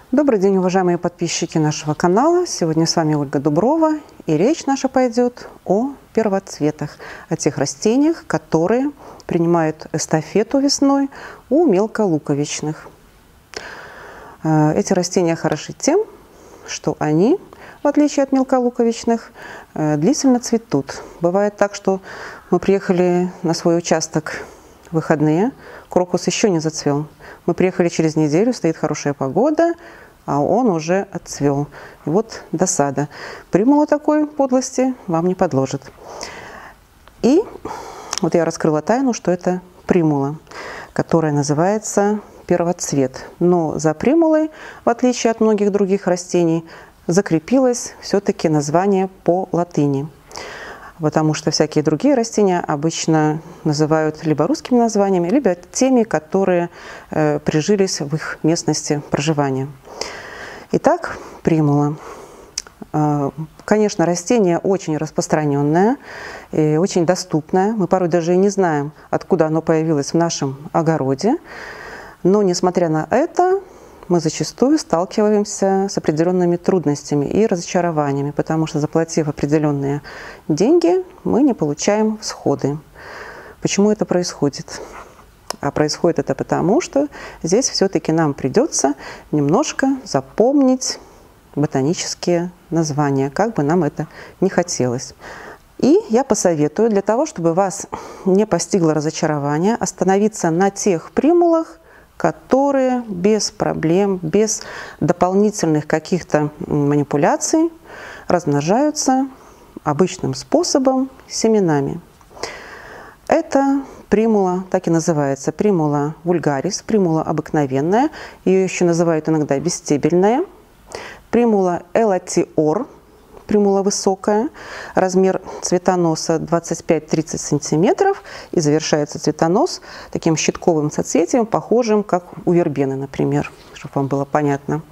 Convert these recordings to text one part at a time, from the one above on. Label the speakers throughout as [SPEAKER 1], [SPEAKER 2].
[SPEAKER 1] Добрый день, уважаемые подписчики нашего канала. Сегодня с вами Ольга Дуброва, и речь наша пойдет о первоцветах, о тех растениях, которые принимают эстафету весной у мелколуковичных. Эти растения хороши тем, что они, в отличие от мелколуковичных, длительно цветут. Бывает так, что мы приехали на свой участок в выходные, крокус еще не зацвел. Мы приехали через неделю, стоит хорошая погода, а он уже отцвел. И вот досада. Примула такой подлости вам не подложит. И вот я раскрыла тайну, что это примула, которая называется первоцвет. Но за примулой, в отличие от многих других растений, закрепилось все-таки название по латыни. Потому что всякие другие растения обычно называют либо русскими названиями, либо теми, которые прижились в их местности проживания. Итак, примула. Конечно, растение очень распространенное и очень доступное. Мы порой даже и не знаем, откуда оно появилось в нашем огороде. Но, несмотря на это, мы зачастую сталкиваемся с определенными трудностями и разочарованиями, потому что, заплатив определенные деньги, мы не получаем всходы. Почему это происходит? А происходит это потому, что здесь все-таки нам придется немножко запомнить ботанические названия, как бы нам это ни хотелось. И я посоветую, для того, чтобы вас не постигло разочарование, остановиться на тех примулах, которые без проблем, без дополнительных каких-то манипуляций размножаются обычным способом семенами. Это примула, так и называется, примула вульгарис, примула обыкновенная, ее еще называют иногда бесстебельная, примула элатиор, примула высокая, размер цветоноса 25-30 сантиметров, и завершается цветонос таким щитковым соцветием, похожим, как у вербены, например, чтобы вам было понятно.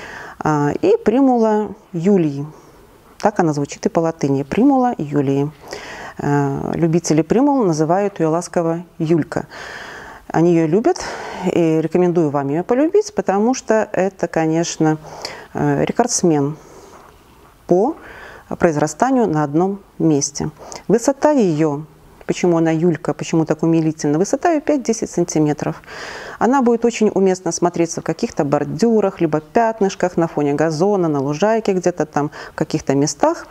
[SPEAKER 1] И примула юлии, так она звучит и по латыни, примула юлии. Любители примул называют ее ласково Юлька. Они ее любят, и рекомендую вам ее полюбить, потому что это, конечно, рекордсмен по произрастанию на одном месте. Высота ее, почему она Юлька, почему так умилительно, высота ее 5-10 сантиметров. Она будет очень уместно смотреться в каких-то бордюрах, либо пятнышках, на фоне газона, на лужайке где-то там, в каких-то местах.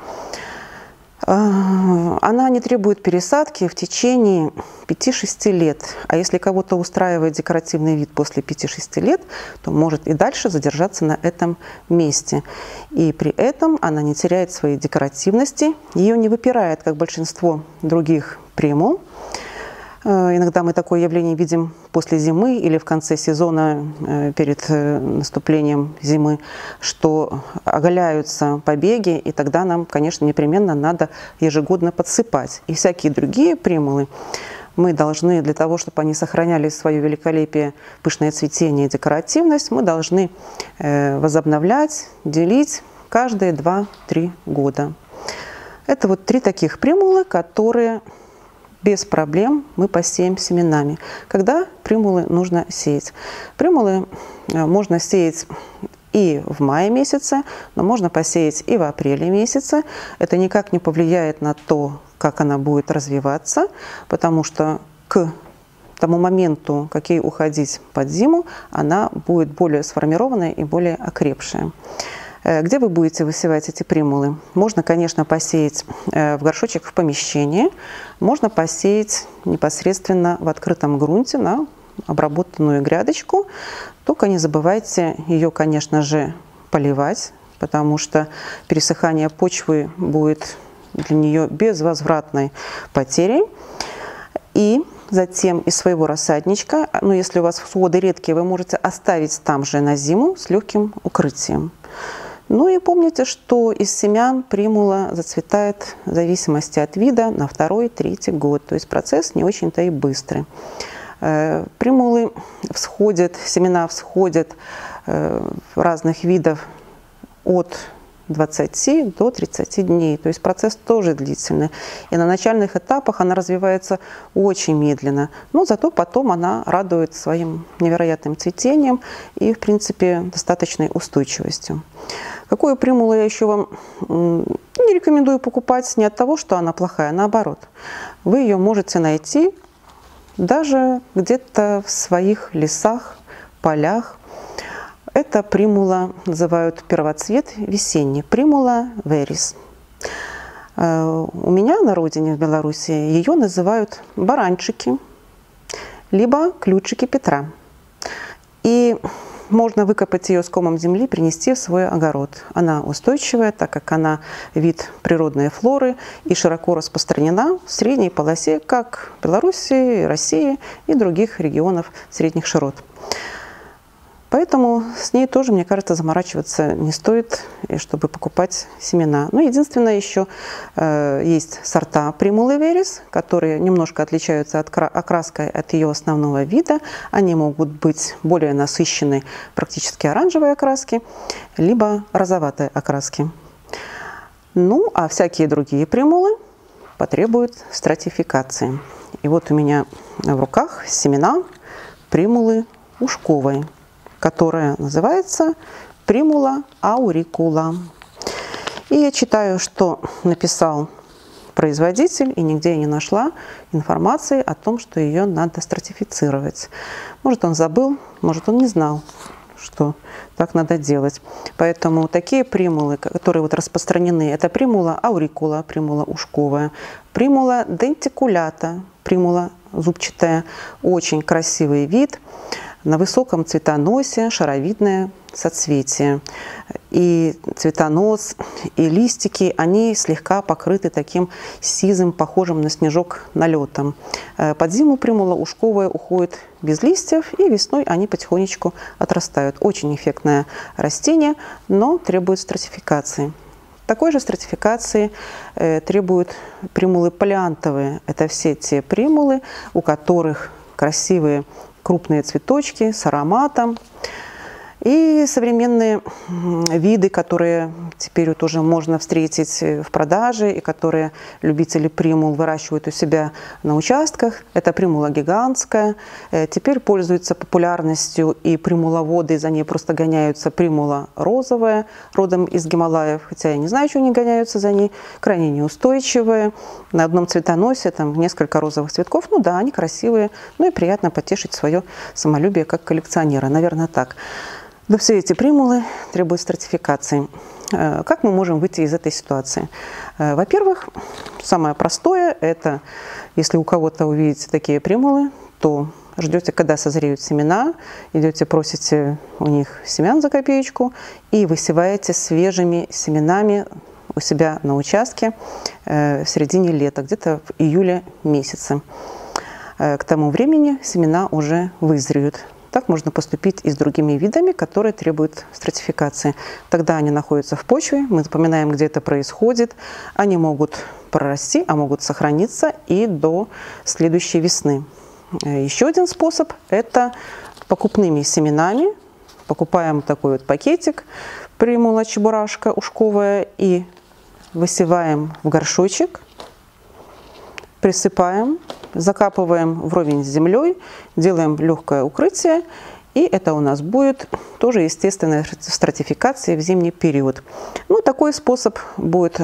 [SPEAKER 1] Она не требует пересадки в течение 5-6 лет. А если кого-то устраивает декоративный вид после 5-6 лет, то может и дальше задержаться на этом месте. И при этом она не теряет своей декоративности, ее не выпирает, как большинство других примул. Иногда мы такое явление видим после зимы или в конце сезона, перед наступлением зимы, что оголяются побеги, и тогда нам, конечно, непременно надо ежегодно подсыпать. И всякие другие примулы мы должны, для того, чтобы они сохраняли свое великолепие, пышное цветение и декоративность, мы должны возобновлять, делить каждые 2-3 года. Это вот 3 таких примулы, которые без проблем мы посеем семенами. Когда примулы нужно сеять? Примулы можно сеять и в мае месяце, но можно посеять и в апреле месяце. Это никак не повлияет на то, как она будет развиваться, потому что к тому моменту, как ей уходить под зиму, она будет более сформированная и более окрепшая. Где вы будете высевать эти примулы? Можно, конечно, посеять в горшочек в помещении, можно посеять непосредственно в открытом грунте на обработанную грядочку. Только не забывайте ее, конечно же, поливать, потому что пересыхание почвы будет для нее безвозвратной потерей. И затем из своего рассадничка, ну, если у вас всходы редкие, вы можете оставить там же на зиму с легким укрытием. Ну и помните, что из семян примула зацветает в зависимости от вида на 2-3 год. То есть процесс не очень-то и быстрый. Примулы всходят, семена всходят разных видов от 20 до 30 дней. То есть процесс тоже длительный. И на начальных этапах она развивается очень медленно. Но зато потом она радует своим невероятным цветением и, в принципе, достаточной устойчивостью. Какую примулу я еще вам не рекомендую покупать не от того, что она плохая, наоборот. Вы ее можете найти даже где-то в своих лесах, полях. Это примула, называют первоцвет весенний, примула верис. У меня на родине, в Беларуси, ее называют баранчики, либо ключики Петра. И можно выкопать ее с комом земли, принести в свой огород. Она устойчивая, так как она вид природной флоры и широко распространена в средней полосе, как в Беларуси, России и других регионов средних широт. Поэтому с ней тоже, мне кажется, заморачиваться не стоит, чтобы покупать семена. Но единственное, еще есть сорта примулы верис, которые немножко отличаются окраской от ее основного вида. Они могут быть более насыщенной, практически оранжевой окраски, либо розоватой окраски. Ну, а всякие другие примулы потребуют стратификации. И вот у меня в руках семена примулы ушковой, которая называется примула аурикула. И я читаю, что написал производитель, и нигде я не нашла информации о том, что ее надо стратифицировать. Может, он забыл, может, он не знал, что так надо делать. Поэтому такие примулы, которые вот распространены, это примула аурикула, примула ушковая, примула дентикулята, примула зубчатая, очень красивый вид, на высоком цветоносе, шаровидное соцветие. И цветонос, и листики, они слегка покрыты таким сизым, похожим на снежок налетом. Под зиму примула ушковая уходит без листьев, и весной они потихонечку отрастают. Очень эффектное растение, но требует стратификации. Такой же стратификации требуют примулы палеантовые. Это все те примулы, у которых красивые крупные цветочки с ароматом. И современные виды, которые теперь вот уже можно встретить в продаже, и которые любители примул выращивают у себя на участках, это примула гигантская. Теперь пользуется популярностью и примуловоды, за ней просто гоняются, примула розовая, родом из Гималаев, хотя я не знаю, чего они гоняются за ней, крайне неустойчивая, на одном цветоносе там несколько розовых цветков. Ну да, они красивые, ну и приятно потешить свое самолюбие как коллекционера, наверное, так. Но все эти примулы требуют стратификации. Как мы можем выйти из этой ситуации? Во-первых, самое простое – это, если у кого-то увидите такие примулы, то ждете, когда созреют семена, идете, просите у них семян за копеечку и высеваете свежими семенами у себя на участке в середине лета, где-то в июле месяце. К тому времени семена уже вызреют. Так можно поступить и с другими видами, которые требуют стратификации. Тогда они находятся в почве, мы запоминаем, где это происходит. Они могут прорасти, а могут сохраниться и до следующей весны. Еще один способ – это покупными семенами. Покупаем такой вот пакетик примула чебурашка ушковая и высеваем в горшочек, присыпаем, закапываем вровень с землей, делаем легкое укрытие, и это у нас будет тоже естественная стратификация в зимний период. Ну, такой способ будет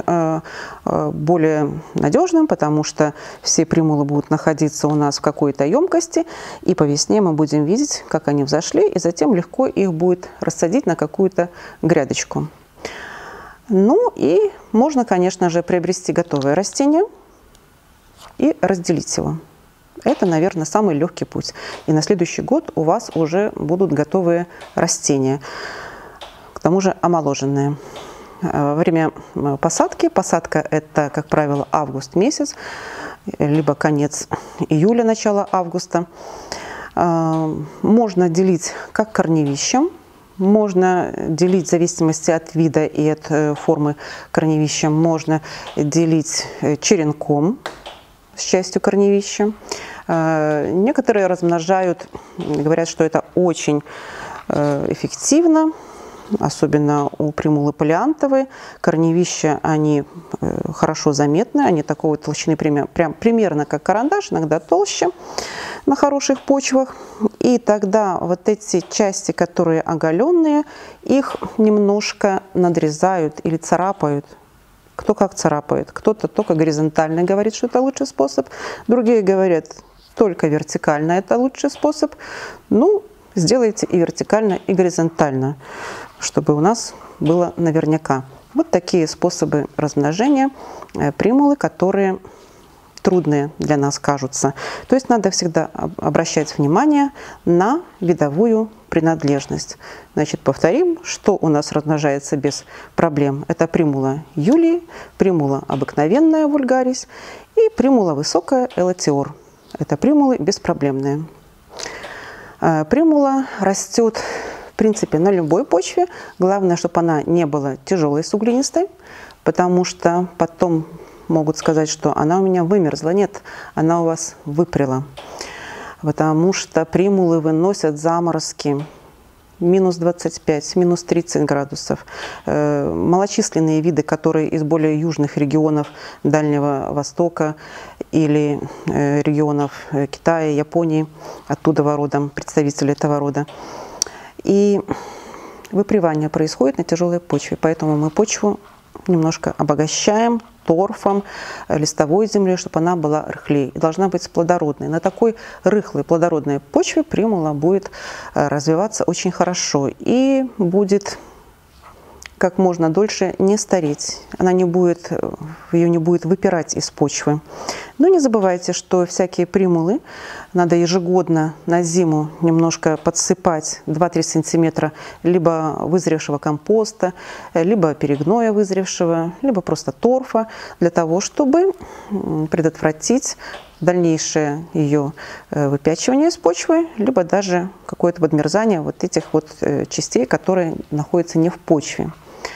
[SPEAKER 1] более надежным, потому что все примулы будут находиться у нас в какой-то емкости, и по весне мы будем видеть, как они взошли, и затем легко их будет рассадить на какую-то грядочку. Ну и можно, конечно же, приобрести готовое растение и разделить его. Это, наверное, самый легкий путь. И на следующий год у вас уже будут готовые растения, к тому же омоложенные. Во время посадки, посадка это, как правило, август месяц, либо конец июля, начало августа, можно делить как корневищем, можно делить в зависимости от вида и от формы корневища, можно делить черенком с частью корневища. Некоторые размножают, говорят, что это очень эффективно, особенно у примулы полиантовой. Корневища, они хорошо заметны, они такой толщины примерно как карандаш, иногда толще на хороших почвах. И тогда вот эти части, которые оголенные, их немножко надрезают или царапают. Кто как царапает. Кто-то только горизонтально говорит, что это лучший способ. Другие говорят, только вертикально это лучший способ. Ну, сделайте и вертикально, и горизонтально, чтобы у нас было наверняка. Вот такие способы размножения примулы, которые трудные для нас кажутся. То есть надо всегда обращать внимание на видовую принадлежность. Значит, повторим, что у нас размножается без проблем. Это примула Юлии, примула обыкновенная вульгарис и примула высокая элатиор. Это примулы беспроблемные. Примула растет, в принципе, на любой почве. Главное, чтобы она не была тяжелой суглинистой, потому что потом могут сказать, что она у меня вымерзла. Нет, она у вас выпрела. Потому что примулы выносят заморозки минус 25, минус 30 градусов. Малочисленные виды, которые из более южных регионов Дальнего Востока или регионов Китая, Японии, оттуда родом, представители этого рода. И выпревание происходит на тяжелой почве, поэтому мы почву немножко обогащаем торфом, листовой землей, чтобы она была рыхлее. И должна быть плодородной. На такой рыхлой плодородной почве примула будет развиваться очень хорошо и будет как можно дольше не стареть. Она не будет, ее не будет выпирать из почвы. Но не забывайте, что всякие примулы надо ежегодно на зиму немножко подсыпать 2-3 сантиметра либо вызревшего компоста, либо перегноя вызревшего, либо просто торфа, для того, чтобы предотвратить дальнейшее ее выпячивание из почвы, либо даже какое-то подмерзание вот этих вот частей, которые находятся не в почве.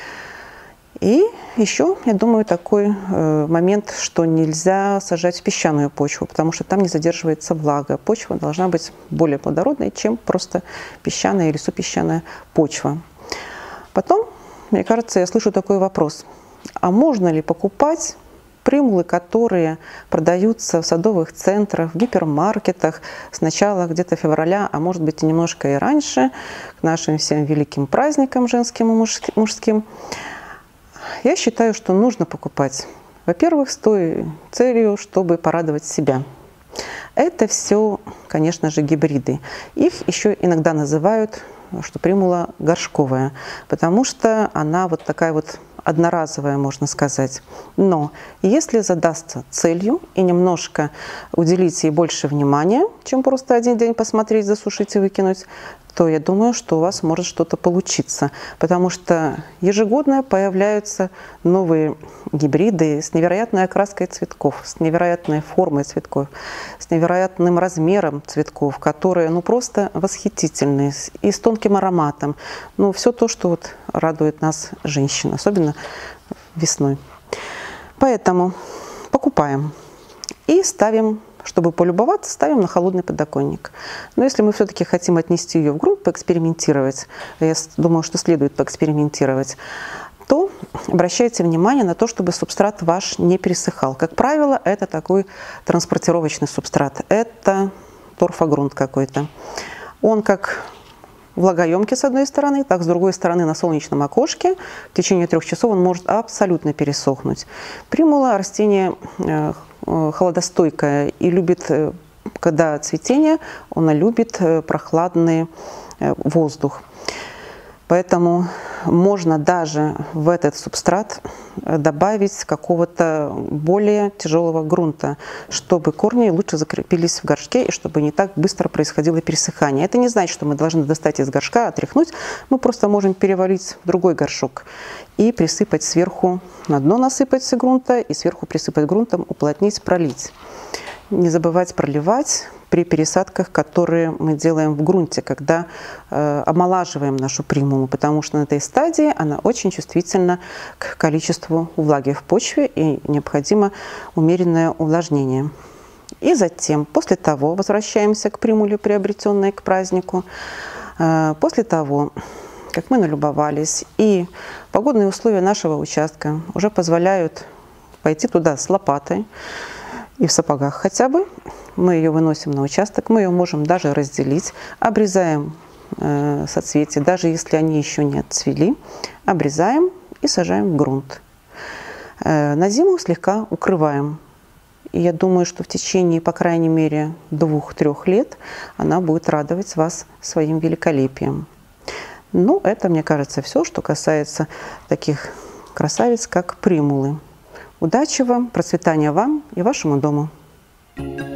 [SPEAKER 1] И еще, я думаю, такой момент, что нельзя сажать в песчаную почву, потому что там не задерживается влага. Почва должна быть более плодородной, чем просто песчаная или супесчаная почва. Потом, мне кажется, я слышу такой вопрос. А можно ли покупать примулы, которые продаются в садовых центрах, в гипермаркетах с начала где-то февраля, а может быть и немножко и раньше, к нашим всем великим праздникам женским и мужским? Я считаю, что нужно покупать, во-первых, с той целью, чтобы порадовать себя. Это все, конечно же, гибриды. Их еще иногда называют, что примула горшковая, потому что она вот такая вот одноразовая, можно сказать. Но если задастся целью и немножко уделить ей больше внимания, чем просто один день посмотреть, засушить и выкинуть, то я думаю, что у вас может что-то получиться. Потому что ежегодно появляются новые гибриды с невероятной окраской цветков, с невероятной формой цветков, с невероятным размером цветков, которые просто восхитительные, и с тонким ароматом. Ну, все то, что вот радует нас, женщин, особенно весной. Поэтому покупаем и ставим. Чтобы полюбоваться, ставим на холодный подоконник. Но если мы все-таки хотим отнести ее в грунт, поэкспериментировать, я думаю, что следует поэкспериментировать, то обращайте внимание на то, чтобы субстрат ваш не пересыхал. Как правило, это такой транспортировочный субстрат. Это торфогрунт какой-то. Он как влагоемкий с одной стороны, так с другой стороны на солнечном окошке. В течение 3 часов он может абсолютно пересохнуть. Примула растение холодостойкая и любит, когда цветение, она любит прохладный воздух. Поэтому можно даже в этот субстрат добавить какого-то более тяжелого грунта, чтобы корни лучше закрепились в горшке и чтобы не так быстро происходило пересыхание. Это не значит, что мы должны достать из горшка, отряхнуть. Мы просто можем перевалить в другой горшок и присыпать сверху, на дно насыпать грунта и сверху присыпать грунтом, уплотнить, пролить. Не забывать проливать при пересадках, которые мы делаем в грунте, когда омолаживаем нашу примулу, потому что на этой стадии она очень чувствительна к количеству влаги в почве и необходимо умеренное увлажнение. И затем, после того, возвращаемся к примуле, приобретенной к празднику. После того, как мы налюбовались, и погодные условия нашего участка уже позволяют пойти туда с лопатой и в сапогах хотя бы, мы ее выносим на участок, мы ее можем даже разделить, обрезаем соцветия, даже если они еще не отцвели, обрезаем и сажаем в грунт. На зиму слегка укрываем. И я думаю, что в течение, по крайней мере, 2-3 лет она будет радовать вас своим великолепием. Ну, это, мне кажется, все, что касается таких красавиц, как примулы. Удачи вам, процветания вам и вашему дому!